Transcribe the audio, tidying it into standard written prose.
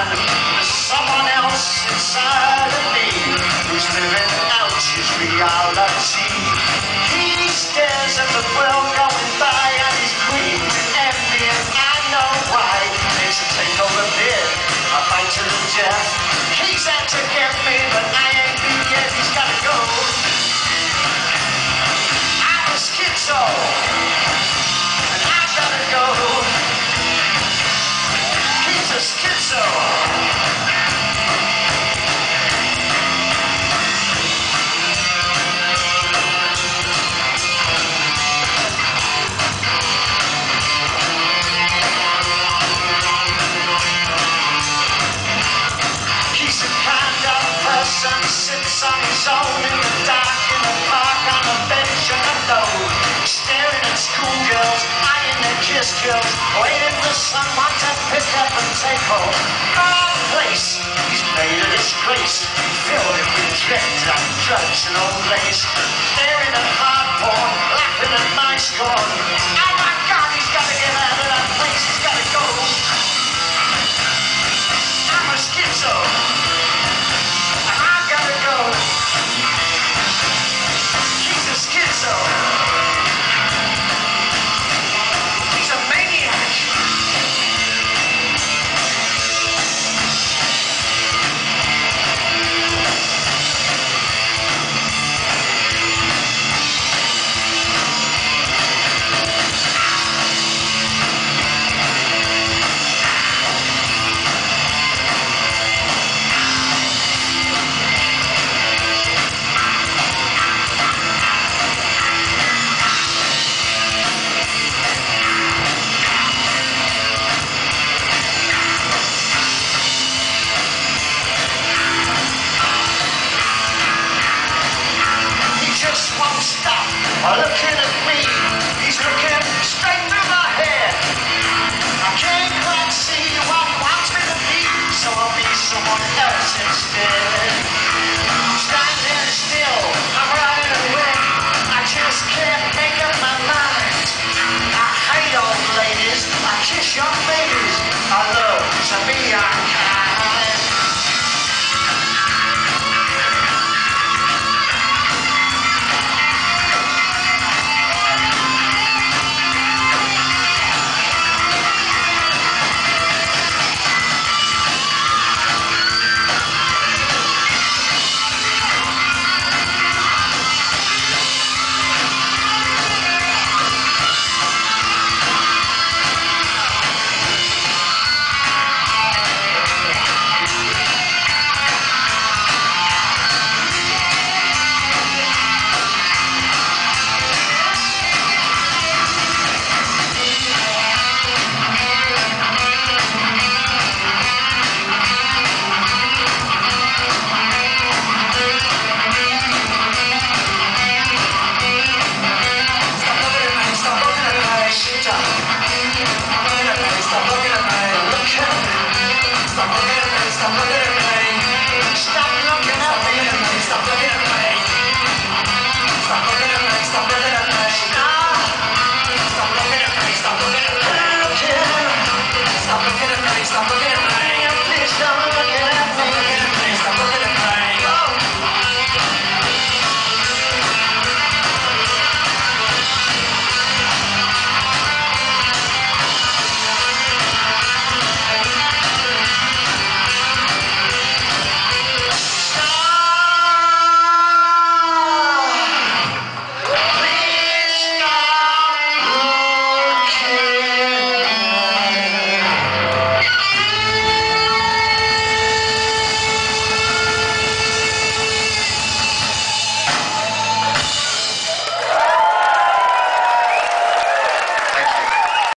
man. There's someone else inside of me who's living out his reality. He stares at the world going by and he's green with envy, and I know why. It's a take over bid, a fight to the death. He's out to get me, but I ain't beat yet. He's gotta go. I'm a schizo, and I gotta go. He's a schizo. Sits on his own in the dark in the park on a bench on a road, staring at schoolgirls, eyeing their kiss girls, waiting for someone to pick up and take home. Oh, place, he's made a disgrace, filled it with dread and drugs and old lace, staring at hard porn, laughing at my scorn. Oh my God, he's got to get out of that place, he's got to go. I'm a schizo. He's a schizo. He's a maniac. Won't stop looking